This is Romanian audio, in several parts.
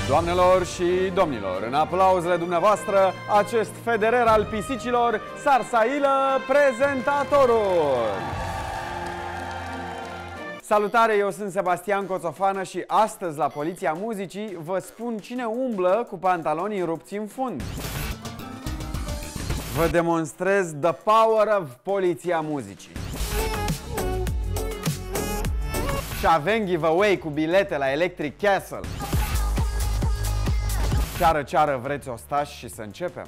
Doamnelor și domnilor, în aplauzele dumneavoastră, acest Federer al pisicilor, Sarsailă, prezentatorul! Salutare, eu sunt Sebastian Coțofană și astăzi la Poliția Muzicii vă spun cine umblă cu pantalonii rupți în fund. Vă demonstrez the power of Poliția Muzicii. Și avem giveaway cu bilete la Electric Castle. Ceară, vreți ostași și să începem?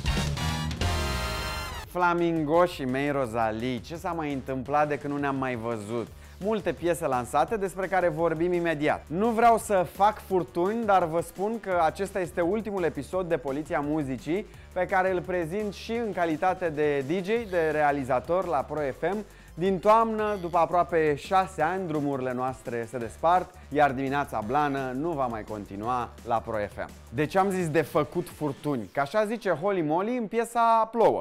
Flamingoșii mei Rosalie, ce s-a mai întâmplat de când nu ne-am mai văzut? Multe piese lansate despre care vorbim imediat. Nu vreau să fac furtuni, dar vă spun că acesta este ultimul episod de Poliția Muzicii pe care îl prezint și în calitate de DJ, de realizator la Pro FM. Din toamnă, după aproape 6 ani, drumurile noastre se despart, iar dimineața blană nu va mai continua la Pro FM. De ce am zis de făcut furtuni? Că așa zice Holly Molly în piesa Plouă.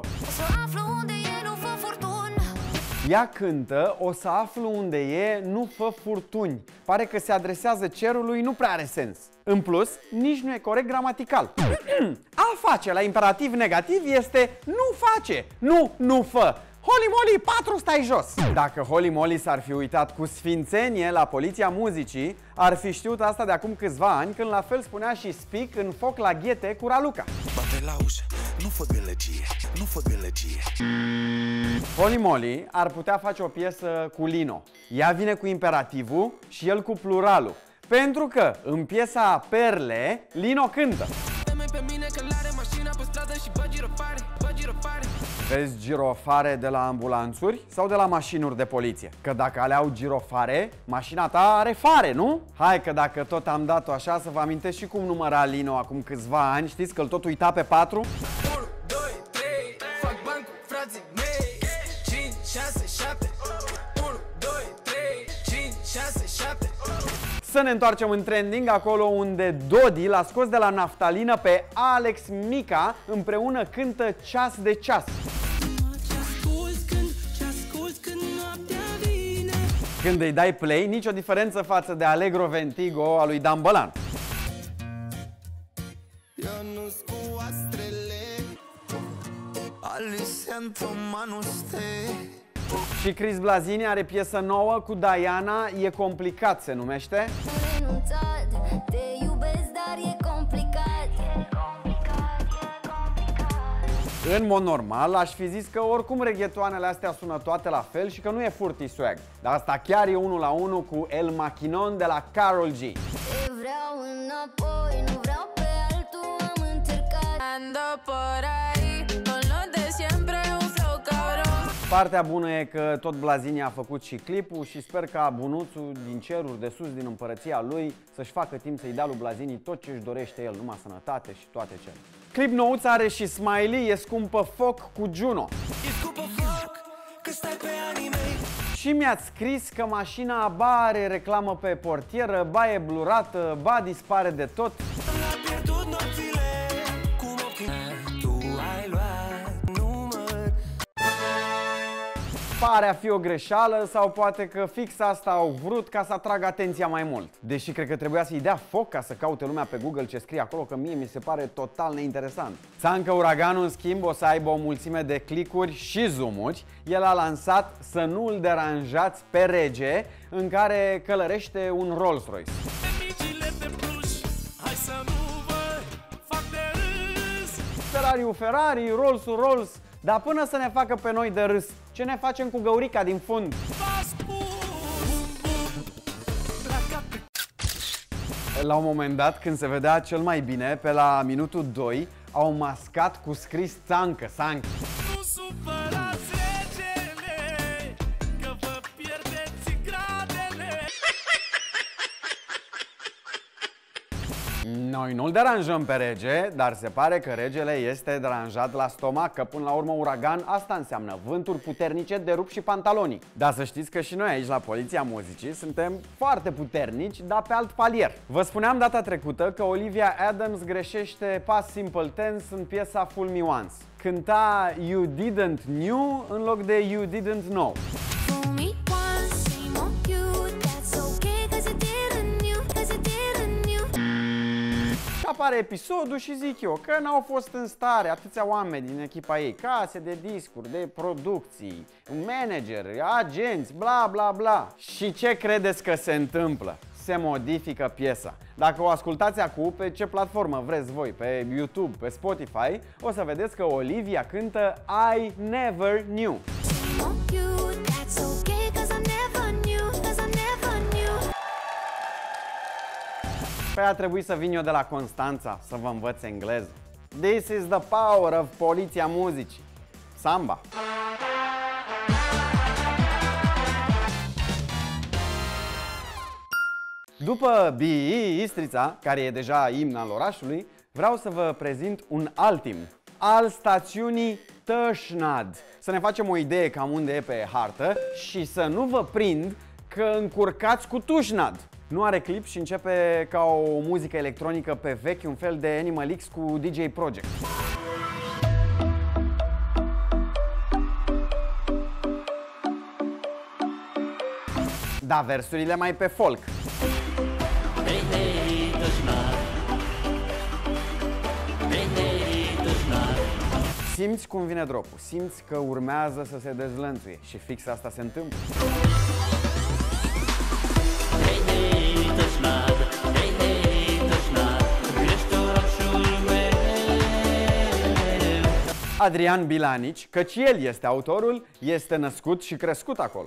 Ea cântă, o să aflu unde e, nu fă furtuni. Pare că se adresează cerului, nu prea are sens. În plus, nici nu e corect gramatical. A face la imperativ negativ este nu face, nu fă. Holly Molly, 4 stai jos! Dacă Holly Molly s-ar fi uitat cu sfințenie la Poliția Muzicii, ar fi știut asta de acum câțiva ani, când la fel spunea și Spic în Foc la ghete cu Raluca. Bate la ușă, nu fă gălăgie, nu fă gălăgie. Holly Molly ar putea face o piesă cu Lino. Ea vine cu imperativul și el cu pluralul. Pentru că în piesa Perle, Lino cântă. Vezi girofare de la ambulanțuri sau de la mașinuri de poliție? Că dacă aleau girofare, mașina ta are fare, nu? Hai că dacă tot am dat-o așa, să vă amintesc și cum număra Lino acum câțiva ani. Știți că îl tot uita pe 4? 1, 2, 3, fac bani cu frații mei. 5, 6, 7. 1, 2, 3, 5, 6, 7. Să ne întoarcem în trending, acolo unde Dodi l-a scos de la naftalină pe Alex Mica, împreună cântă Ceas de ceas. Când îi dai play, nicio diferență față de Allegro Ventigo a lui Dan Bălan. Și Chris Blazini are piesă nouă cu Diana, E complicat se numește. În mod normal, aș fi zis că oricum reghetoanele astea sună toate la fel și că nu e furti swag. Dar asta chiar e 1 la 1 cu El Machinon de la Karol G. Vreau înapoi, nu vreau pe altul, am încercat. Partea bună e că tot Blazini a făcut și clipul și sper ca bunuțul din ceruri de sus, din împărăția lui, să-și facă timp să-i dea lui Blazini tot ce își dorește el, numai sănătate și toate cele. Clip nouț are și Smiley, E scumpă foc cu Juno. Și mi-ați scris că mașina ba are reclamă pe portieră, ba e blurată, ba dispare de tot. Pare a fi o greșeală sau poate că fix asta au vrut ca să atragă atenția mai mult. Deși cred că trebuia să-i dea foc ca să caute lumea pe Google ce scrie acolo, că mie mi se pare total neinteresant. Țancă Uraganul, în schimb, o să aibă o mulțime de clicuri și zoom-uri. El a lansat Să nu-l deranjați pe rege, în care călărește un Rolls-Royce. Ferrari-ul Ferrari, Rolls-ul Rolls. Dar până să ne facă pe noi de râs, ce ne facem cu găurica din fund? La un moment dat, când se vedea cel mai bine, pe la minutul 2, au mascat cu scris Țancă, Sanchi. Nu supărați regele, că vă pierdeți gradele. Noi nu-l deranjăm pe rege, dar se pare că regele este deranjat la stomac, că până la urmă uragan asta înseamnă vânturi puternice de rup și pantalonii. Dar să știți că și noi aici la Poliția Muzicii suntem foarte puternici, dar pe alt palier. Vă spuneam data trecută că Olivia Adams greșește past simple tense în piesa Fool Me Once. Cânta You Didn't Knew în loc de You Didn't Know. apare episodul și zic eu că n-au fost în stare atâția oameni din echipa ei, case de discuri, de producții, manageri, agenți, bla bla bla. Și ce credeți că se întâmplă? Se modifică piesa. Dacă o ascultați acum, pe ce platformă vreți voi, pe YouTube, pe Spotify, o să vedeți că Olivia cântă I Never Knew. Păi a trebuit să vin eu de la Constanța să vă învăț engleză. This is the power of Poliția Muzicii. Samba! După B.E. Istrița, care e deja imn al orașului, vreau să vă prezint un alt imn, al stațiunii Tășnad. Să ne facem o idee cam unde e pe hartă și să nu vă prind că încurcați cu Tușnad. Nu are clip și începe ca o muzică electronică pe vechi, un fel de Animal X cu DJ Project. Da, versurile mai pe folk. Simți cum vine dropul, simți că urmează să se dezlănțuie și fix asta se întâmplă. Adrian Bilanici, căci el este autorul, este născut și crescut acolo.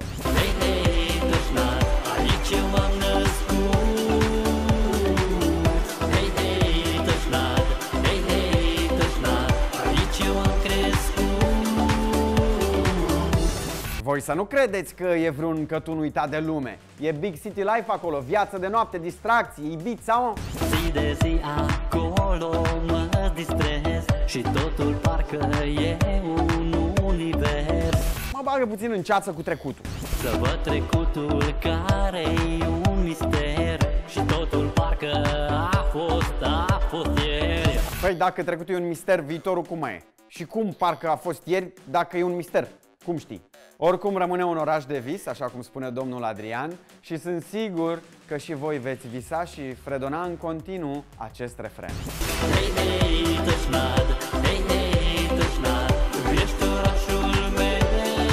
Voi să nu credeți că e vreun cătun uitat de lume. E Big City Life acolo, viață de noapte, distracții, Ibiza. Zi de zi acolo mă distrez și totul parcă e un univers. Mă bagă puțin în ceață cu trecutul. Să văd trecutul care-i un mister și totul parcă a fost ieri. Păi dacă trecutul e un mister, viitorul cum mai e? Și cum parcă a fost ieri dacă e un mister? Cum știi? Oricum rămâne un oraș de vis, așa cum spune domnul Adrian, și sunt sigur că și voi veți visa și fredona în continuu acest refren. Hei, hei, Tășnad, hei, hei, Tășnad, ești orașul meu.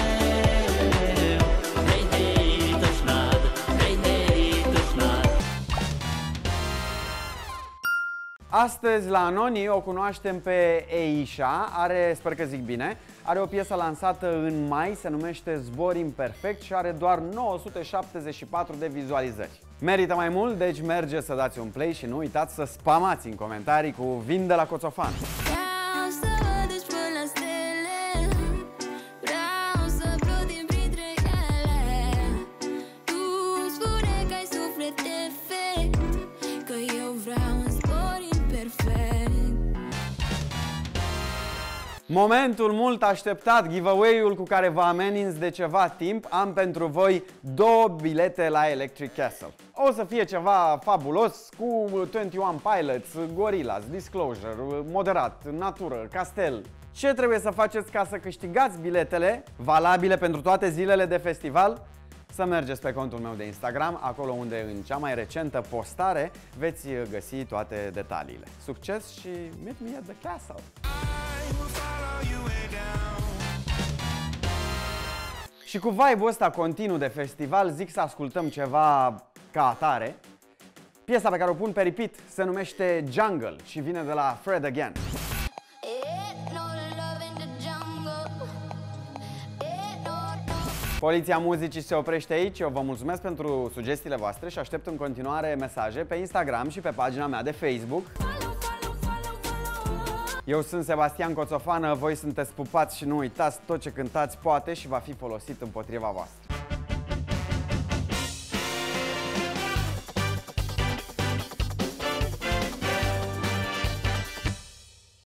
Hei, hei, Tășnad, hei, hei, Tășnad. Astăzi la Anoni o cunoaștem pe Eisha, sper că zic bine, are o piesă lansată în mai, se numește Zbor Imperfect și are doar 974 de vizualizări. Merită mai mult, deci merge să dați un play și nu uitați să spamați în comentarii cu Vin de la Coțofan. Momentul mult așteptat, giveaway-ul cu care vă ameninț de ceva timp, am pentru voi 2 bilete la Electric Castle. O să fie ceva fabulos cu 21 Pilots, Gorillaz, Disclosure, Moderat, Natură, Castel. Ce trebuie să faceți ca să câștigați biletele valabile pentru toate zilele de festival? Să mergeți pe contul meu de Instagram, acolo unde în cea mai recentă postare veți găsi toate detaliile. Succes și meet me at the castle! Și cu vibe-ul ăsta continuu de festival zic să ascultăm ceva ca atare. Piesa pe care o pun pe repeat se numește Jungle și vine de la Fred Again. Poliția Muzicii se oprește aici, eu vă mulțumesc pentru sugestiile voastre și aștept în continuare mesaje pe Instagram și pe pagina mea de Facebook. Eu sunt Sebastian Coțofană, voi sunteți pupați și nu uitați, tot ce cântați poate și va fi folosit împotriva voastră.